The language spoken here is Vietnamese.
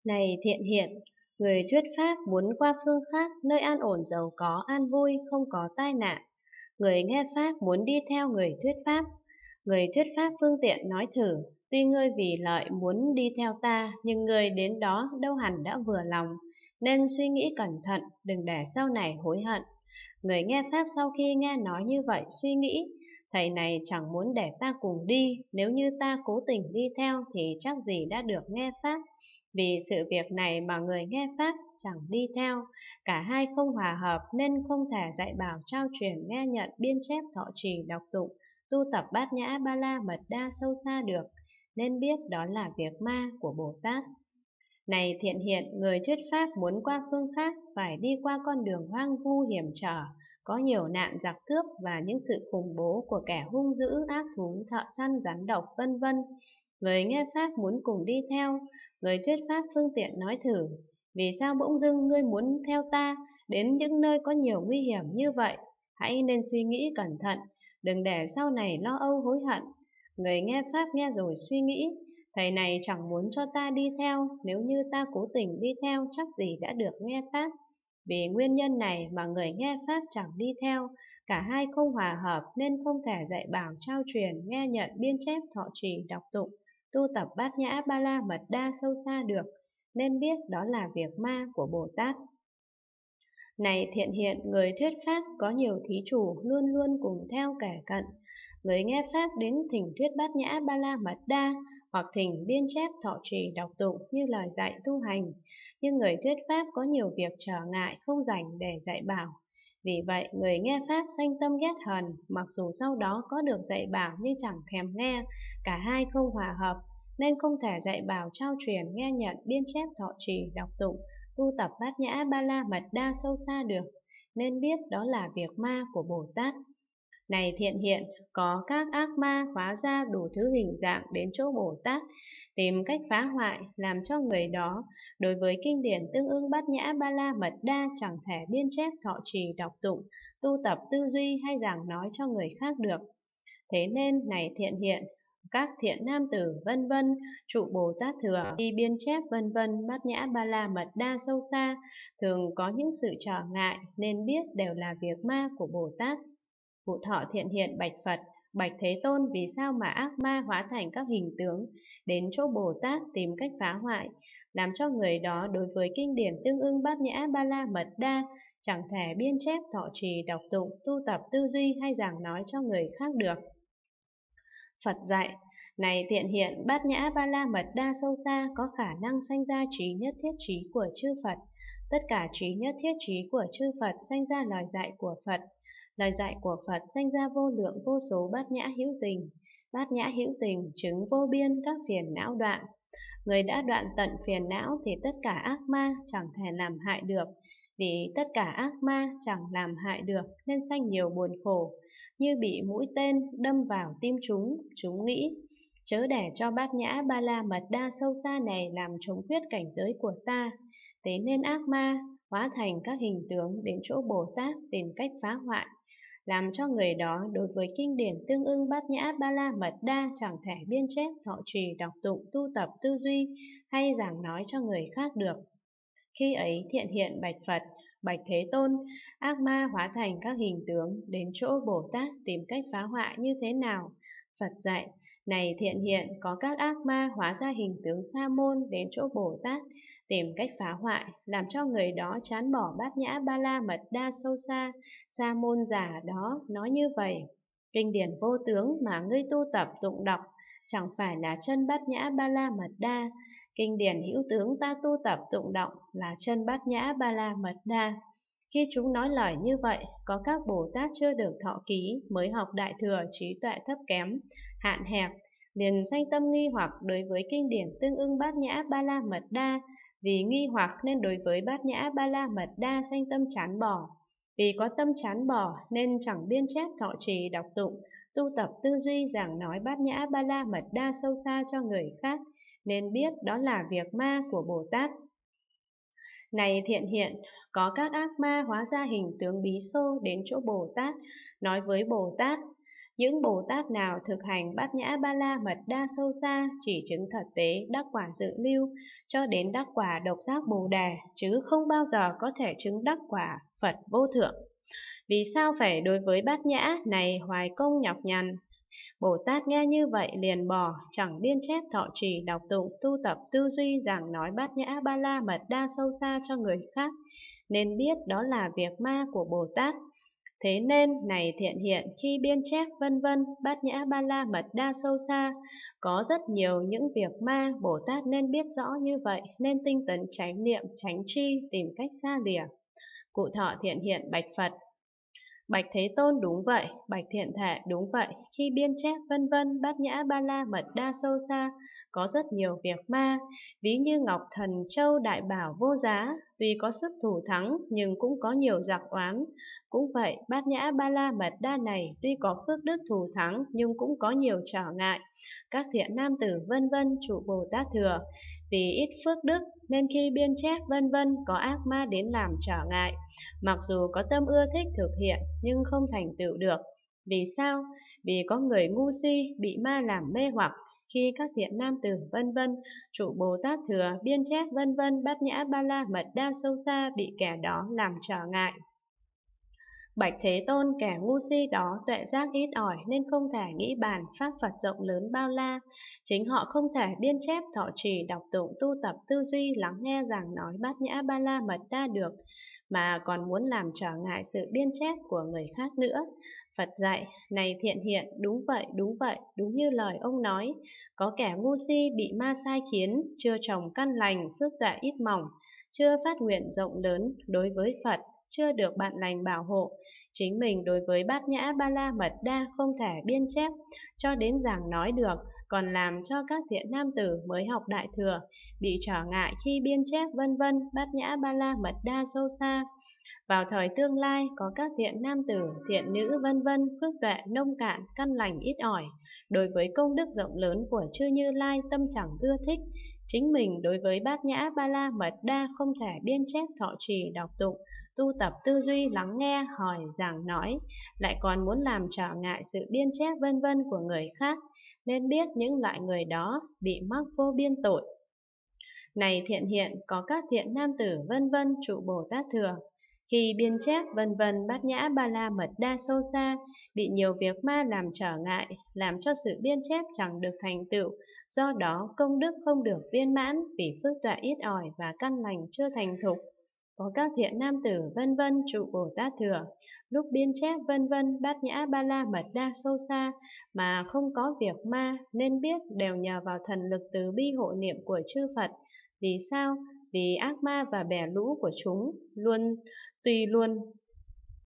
Này thiện hiện, người thuyết pháp muốn qua phương khác, nơi an ổn giàu có an vui, không có tai nạn. Người nghe pháp muốn đi theo người thuyết pháp. Người thuyết pháp phương tiện nói thử, tuy ngươi vì lợi muốn đi theo ta, nhưng ngươi đến đó đâu hẳn đã vừa lòng, nên suy nghĩ cẩn thận, đừng để sau này hối hận. Người nghe pháp sau khi nghe nói như vậy suy nghĩ, thầy này chẳng muốn để ta cùng đi, nếu như ta cố tình đi theo thì chắc gì đã được nghe pháp. Vì sự việc này mà người nghe pháp chẳng đi theo, cả hai không hòa hợp nên không thể dạy bảo trao truyền nghe nhận biên chép thọ trì đọc tụng, tu tập bát nhã ba la mật đa sâu xa được, nên biết đó là việc ma của Bồ Tát. Này thiện hiện, người thuyết pháp muốn qua phương khác phải đi qua con đường hoang vu hiểm trở, có nhiều nạn giặc cướp và những sự khủng bố của kẻ hung dữ, ác thú, thợ săn, rắn độc, vân vân. Người nghe pháp muốn cùng đi theo, người thuyết pháp phương tiện nói thử, vì sao bỗng dưng ngươi muốn theo ta đến những nơi có nhiều nguy hiểm như vậy? Hãy nên suy nghĩ cẩn thận, đừng để sau này lo âu hối hận. Người nghe pháp nghe rồi suy nghĩ, thầy này chẳng muốn cho ta đi theo, nếu như ta cố tình đi theo chắc gì đã được nghe pháp. Vì nguyên nhân này mà người nghe pháp chẳng đi theo, cả hai không hòa hợp nên không thể dạy bảo trao truyền, nghe nhận, biên chép, thọ trì, đọc tụng, tu tập bát nhã ba la mật đa sâu xa được, nên biết đó là việc ma của Bồ Tát. Này thiện hiện, người thuyết pháp có nhiều thí chủ luôn luôn cùng theo kẻ cận. Người nghe pháp đến thỉnh thuyết bát nhã ba la mật đa, hoặc thỉnh biên chép thọ trì đọc tụng như lời dạy tu hành. Nhưng người thuyết pháp có nhiều việc trở ngại không rảnh để dạy bảo. Vì vậy, người nghe pháp sanh tâm ghét hờn, mặc dù sau đó có được dạy bảo nhưng chẳng thèm nghe, cả hai không hòa hợp, nên không thể dạy bảo trao truyền nghe nhận biên chép thọ trì đọc tụng, tu tập bát nhã ba la mật đa sâu xa được, nên biết đó là việc ma của Bồ Tát. Này thiện hiện, có các ác ma hóa ra đủ thứ hình dạng đến chỗ Bồ Tát, tìm cách phá hoại, làm cho người đó đối với kinh điển tương ưng bát nhã ba la mật đa chẳng thể biên chép thọ trì đọc tụng, tu tập tư duy hay giảng nói cho người khác được. Thế nên, này thiện hiện, các thiện nam tử vân vân, trụ Bồ Tát thừa, đi biên chép vân vân, bát nhã ba la mật đa sâu xa, thường có những sự trở ngại nên biết đều là việc ma của Bồ Tát. Cụ thọ thiện hiện bạch Phật, bạch Thế Tôn, vì sao mà ác ma hóa thành các hình tướng đến chỗ Bồ Tát tìm cách phá hoại, làm cho người đó đối với kinh điển tương ưng bát nhã ba la mật đa chẳng thể biên chép thọ trì đọc tụng, tu tập tư duy hay giảng nói cho người khác được. Phật dạy, này thiện hiện, bát nhã ba la mật đa sâu xa có khả năng sanh ra trí nhất thiết trí của chư Phật. Tất cả trí nhất thiết trí của chư Phật sanh ra lời dạy của Phật. Lời dạy của Phật sanh ra vô lượng vô số bát nhã hữu tình. Bát nhã hữu tình chứng vô biên các phiền não đoạn. Người đã đoạn tận phiền não thì tất cả ác ma chẳng thể làm hại được. Vì tất cả ác ma chẳng làm hại được nên sanh nhiều buồn khổ, như bị mũi tên đâm vào tim chúng nghĩ, chớ để cho bát nhã ba la mật đa sâu xa này làm trống khuyết cảnh giới của ta. Thế nên ác ma hóa thành các hình tướng đến chỗ Bồ Tát tìm cách phá hoại, làm cho người đó đối với kinh điển tương ưng bát nhã ba la mật đa chẳng thể biên chép thọ trì đọc tụng tu tập tư duy hay giảng nói cho người khác được. Khi ấy thiện hiện bạch Phật, bạch Thế Tôn, ác ma hóa thành các hình tướng đến chỗ Bồ Tát tìm cách phá hoại như thế nào? Phật dạy, này thiện hiện, có các ác ma hóa ra hình tướng sa môn đến chỗ Bồ Tát tìm cách phá hoại, làm cho người đó chán bỏ bát nhã ba la mật đa sâu xa. Sa môn giả đó nói như vậy, kinh điển vô tướng mà ngươi tu tập tụng đọc chẳng phải là chân bát nhã ba la mật đa. Kinh điển hữu tướng ta tu tập tụng động là chân bát nhã ba la mật đa. Khi chúng nói lời như vậy, có các Bồ Tát chưa được thọ ký, mới học đại thừa, trí tuệ thấp kém, hạn hẹp, liền sanh tâm nghi hoặc đối với kinh điển tương ưng bát nhã ba la mật đa. Vì nghi hoặc nên đối với bát nhã ba la mật đa sanh tâm chán bỏ. Vì có tâm chán bỏ nên chẳng biên chép thọ trì đọc tụng, tu tập tư duy giảng nói bát nhã ba la mật đa sâu xa cho người khác, nên biết đó là việc ma của Bồ Tát. Này thiện hiện, có các ác ma hóa ra hình tướng bí xô đến chỗ Bồ Tát, nói với Bồ Tát, Những Bồ Tát nào thực hành Bát Nhã Ba La Mật Đa sâu xa chỉ chứng thật tế đắc quả dự lưu cho đến đắc quả độc giác Bồ Đề, chứ không bao giờ có thể chứng đắc quả Phật vô thượng. Vì sao phải đối với Bát Nhã này hoài công nhọc nhằn? Bồ Tát nghe như vậy liền bỏ, chẳng biên chép thọ trì đọc tụng tu tập tư duy giảng nói Bát Nhã Ba La Mật Đa sâu xa cho người khác, nên biết đó là việc ma của Bồ Tát. Thế nên, này thiện hiện, khi biên chép vân vân Bát Nhã Ba La Mật Đa sâu xa, có rất nhiều những việc ma, Bồ Tát nên biết rõ như vậy, nên tinh tấn chánh niệm, chánh tri, tìm cách xa lìa. Cụ thọ thiện hiện bạch Phật: Bạch Thế Tôn đúng vậy, bạch Thiện Thể đúng vậy, khi biên chép vân vân Bát Nhã Ba La Mật Đa sâu xa, có rất nhiều việc ma, ví như Ngọc Thần Châu Đại Bảo vô giá, tuy có sức thù thắng nhưng cũng có nhiều giặc oán. Cũng vậy, Bát Nhã Ba La Mật Đa này tuy có phước đức thù thắng nhưng cũng có nhiều trở ngại. Các thiện nam tử vân vân trụ Bồ Tát Thừa, vì ít phước đức nên khi biên chép vân vân có ác ma đến làm trở ngại. Mặc dù có tâm ưa thích thực hiện nhưng không thành tựu được. Vì sao? Vì có người ngu si bị ma làm mê hoặc, khi các thiện nam tử vân vân trụ Bồ Tát Thừa biên chép vân vân Bát Nhã Ba La Mật Đa sâu xa bị kẻ đó làm trở ngại. Bạch Thế Tôn, kẻ ngu si đó tuệ giác ít ỏi nên không thể nghĩ bàn pháp Phật rộng lớn bao la. Chính họ không thể biên chép thọ trì đọc tụng tu tập tư duy lắng nghe giảng nói Bát Nhã Ba La Mật Đa được, mà còn muốn làm trở ngại sự biên chép của người khác nữa. Phật dạy: Này thiện hiện, đúng vậy, đúng như lời ông nói. Có kẻ ngu si bị ma sai khiến, chưa trồng căn lành, phước tuệ ít mỏng, chưa phát nguyện rộng lớn đối với Phật, chưa được bạn lành bảo hộ. Chính mình đối với Bát Nhã Ba La Mật Đa không thể biên chép cho đến giảng nói được, còn làm cho các thiện nam tử mới học Đại Thừa bị trở ngại khi biên chép vân vân Bát Nhã Ba La Mật Đa sâu xa. Vào thời tương lai, có các thiện nam tử, thiện nữ vân vân phước tuệ nông cạn, căn lành ít ỏi, đối với công đức rộng lớn của chư Như Lai tâm chẳng ưa thích. Chính mình đối với Bát Nhã Ba La Mật Đa không thể biên chép thọ trì đọc tụng, tu tập tư duy lắng nghe, hỏi, giảng nói, lại còn muốn làm trở ngại sự biên chép vân vân của người khác, nên biết những loại người đó bị mắc vô biên tội. Này thiện hiện, có các thiện nam tử vân vân trụ Bồ Tát Thừa, khi biên chép vân vân Bát Nhã Ba La Mật Đa sâu xa, bị nhiều việc ma làm trở ngại, làm cho sự biên chép chẳng được thành tựu, do đó công đức không được viên mãn vì phước tuệ ít ỏi và căn lành chưa thành thục. Có các thiện nam tử vân vân trụ Bồ Tát Thừa, lúc biên chép vân vân Bát Nhã Ba La Mật Đa sâu xa mà không có việc ma, nên biết đều nhờ vào thần lực từ bi hộ niệm của chư Phật. Vì sao? Vì ác ma và bè lũ của chúng luôn